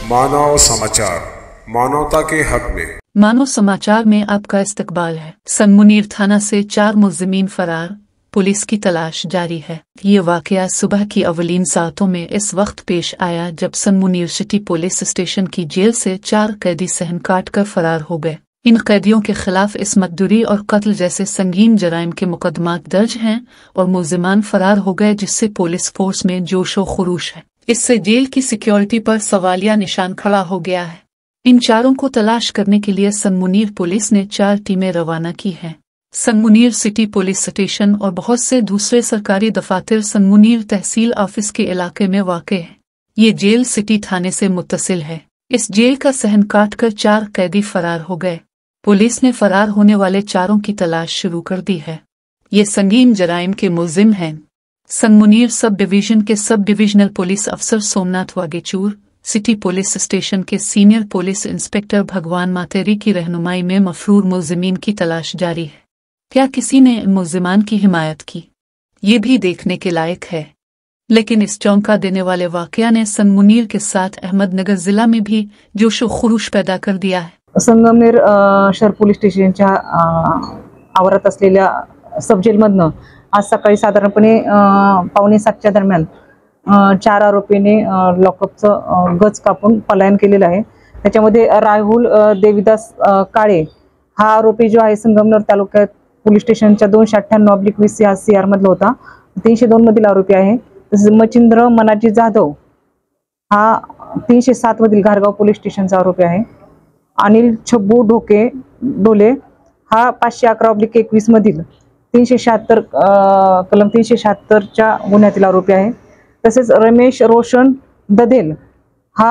मानव समाचार, मानवता के हक में। मानव समाचार में आपका इस्तकबाल है। सनमुनीर थाना से 4 मुल्जिमीन फरार, पुलिस की तलाश जारी है। ये वाकया सुबह की अवलीन सातों में इस वक्त पेश आया जब सनमुनीर सिटी पुलिस स्टेशन की जेल से 4 कैदी सहन काट कर फरार हो गए। इन कैदियों के खिलाफ इस्मतदरी और कत्ल जैसे संगीन जराइम के मुकदमात दर्ज हैं और मुल्जिमान फरार हो गए, जिससे पुलिस फोर्स में जोशो खरूश है। इससे जेल की सिक्योरिटी पर सवालिया निशान खड़ा हो गया है। इन चारों को तलाश करने के लिए सनमुनीर पुलिस ने 4 टीमें रवाना की हैं। सनमुनीर सिटी पुलिस स्टेशन और बहुत से दूसरे सरकारी दफातर सनमुनीर तहसील ऑफिस के इलाके में वाक़ है। ये जेल सिटी थाने से मुत्तसिल है। इस जेल का सहन काट कर 4 कैदी फरार हो गए। पुलिस ने फरार होने वाले चारों की तलाश शुरू कर दी है। ये संगीन जराइम के मुल्जिम हैं। सनमुनीर सब डिवीजन के सब डिविजनल पुलिस अफसर Somnath Wagechaure, city police station के senior police inspector Bhagwan Materi की रहनुमाई में मफरूर मुल्जिमीन की तलाश जारी है। क्या किसी ने मुल्जिमान की हिमायत की, ये भी देखने के लायक है। लेकिन इस चौंका देने वाले वाकया ने सनमुनीर के साथ अहमदनगर जिला में भी जोशो खरूश पैदा कर दिया है। संगमनेर शहर पोलीस स्टेशनच्या आवारात असलेल्या सब जेलमधनं आज सकाळी साधारणपणे 6:45च्या दरम्यान 4 आरोपींनी लॉकअपचं गज कापून पलायन केलेलं आहे। त्याच्यामध्ये राहुल देविदास काळे हा आरोपी जो आहे संगमनेर तालुक्यात पोलीस स्टेशनच्या 298/20 या CR मधला होता। 302 मधील आरोपी आहे। तसेच मचिंद्र मनाजी जाधव हा 307 मधील घारगाव पोलीस स्टेशनचा आरोपी आहे। अनिल छब्बू डोले हा 511/21 मधील 376 कलम 376च्या गुन्ह्यातील आरोपी आहे। तसेच रमेश रोशन ददेल हा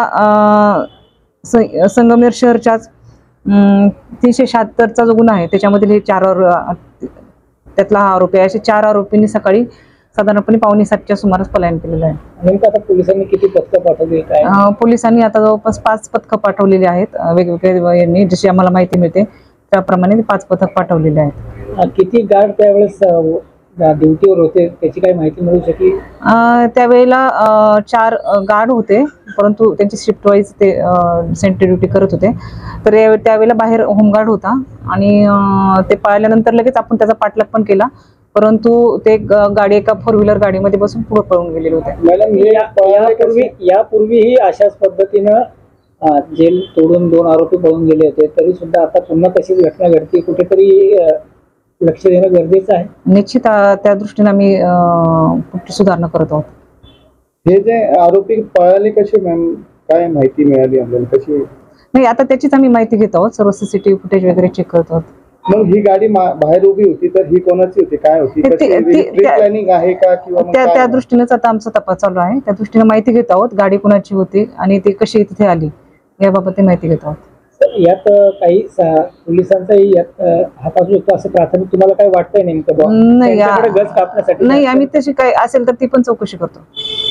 संगमनेर शहरच्याच 376चा जो गुन्हा आहे त्याच्यामधील हे 4 त्यातला हा आरोपी आहे। असे 4 आरोपींनी सकाळी साधारणपणे 6:45च्या सुमारास पलायन केलेलं आहे। नेमकं आता पोलिसांनी किती पथकं पाठवली काय? पोलिसांनी आता जवळपास 5 पथकं पाठवलेली आहेत। वेगवेगळे यांनी जशी आम्हाला माहिती मिळते त्याप्रमाणे 5 पथक पाठवलेले आहेत। किती गार्ड त्यावेळेस ड्युटीवर होते त्याची काही माहिती मिळू शकली? त्यावेळेला 4 गार्ड होते, परंतु त्यांची शिफ्ट वाईज ते सेंट्री ड्युटी करत होते। तर त्यावेळेला बाहेर होमगार्ड होता आणि ते पळाल्यानंतर लगेच आपण त्याचा पाठलाग पण केला, परंतु ते गाडी एका 4 व्हीलर गाडीमध्ये बसून पुढे पळून गेलेले होते। मॅडम, यापूर्वीही अशाच पद्धतीनं जेल तोडून 2 आरोपी पळून गेले होते, तरी सुद्धा आता पुन्हा तशीच घटना घडते, कुठेतरी लक्ष देणं गरजेचं आहे। निश्चित त्या दृष्टीने आम्ही पुढची सुधारणा करत आहोत। हे जे आरोपी पळाले कसे मॅम, काय माहिती मिळाली आपल्याला कशी? नाही, आता त्याचीच आम्ही माहिती घेत आहोत। सर्व CCTV फुटेज वगैरे चेक करत आहोत। मग ही गाडी बाहेर उभी होती तर ही कोणाची होती, काय होती, प्लॅनिंग आहे का किंवा त्या दृष्टीनेच आता आमचा तपास चालू आहे। त्या दृष्टीने माहिती घेत आहोत गाडी कोणाची होती आणि ती कशी तिथे आली याबाबत माहिती घेत आहोत। यात काही पोलिसांचाही यात हात असू शकतो असं प्राथमिक तुम्हाला काय वाटतंय नेमकं? नाही, गज कापण्यासाठी नाही, आम्ही तशी काय असेल तर ती पण चौकशी करतो।